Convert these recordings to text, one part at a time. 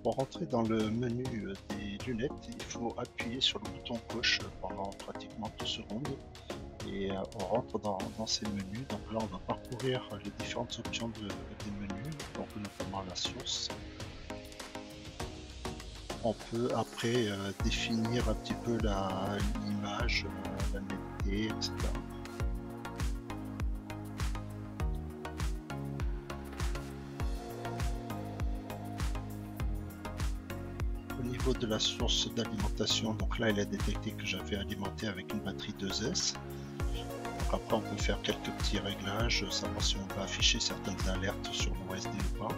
Pour rentrer dans le menu des lunettes, il faut appuyer sur le bouton gauche pendant pratiquement 2 secondes et on rentre dans ces menus. Donc là, on va parcourir les différentes options des menus, donc notamment la source. On peut après définir un petit peu l'image, la netteté, etc. Au niveau de la source d'alimentation, donc là, elle a détecté que j'avais alimenté avec une batterie 2S. Donc après, on peut faire quelques petits réglages, savoir si on va afficher certaines alertes sur l'OSD ou pas.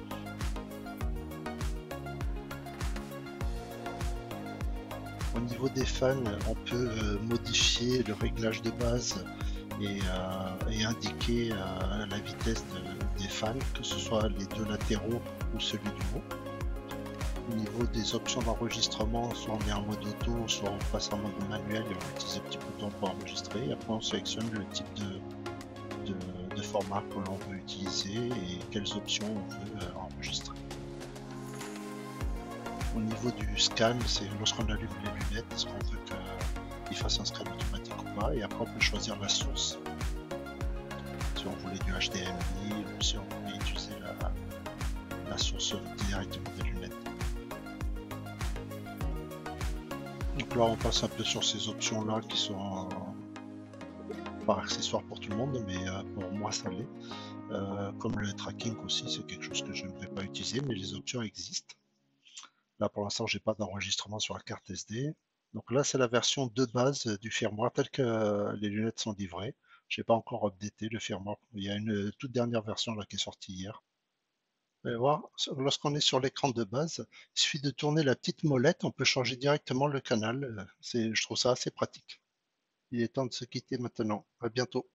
Au niveau des fans, on peut modifier le réglage de base et indiquer la vitesse des fans, que ce soit les deux latéraux ou celui du haut. Au niveau des options d'enregistrement, soit on est en mode auto, soit on passe en mode manuel et on utilise un petit bouton pour enregistrer. Après, on sélectionne le type de format que l'on veut utiliser et quelles options on veut enregistrer. Au niveau du scan, c'est lorsqu'on allume les lunettes, est-ce qu'on veut qu'il fasse un scan automatique ou pas, et après on peut choisir la source. Si on voulait du HDMI ou si on voulait utiliser la source directement des lunettes. Donc là on passe un peu sur ces options là qui sont pas accessoires pour tout le monde, mais pour moi ça l'est. Comme le tracking aussi, c'est quelque chose que je ne vais pas utiliser, mais les options existent. Là, pour l'instant, j'ai pas d'enregistrement sur la carte SD. Donc là, c'est la version de base du firmware telle que les lunettes sont livrées. Je n'ai pas encore updaté le firmware. Il y a une toute dernière version là qui est sortie hier. Vous allez voir, lorsqu'on est sur l'écran de base, il suffit de tourner la petite molette, on peut changer directement le canal. Je trouve ça assez pratique. Il est temps de se quitter maintenant. À bientôt.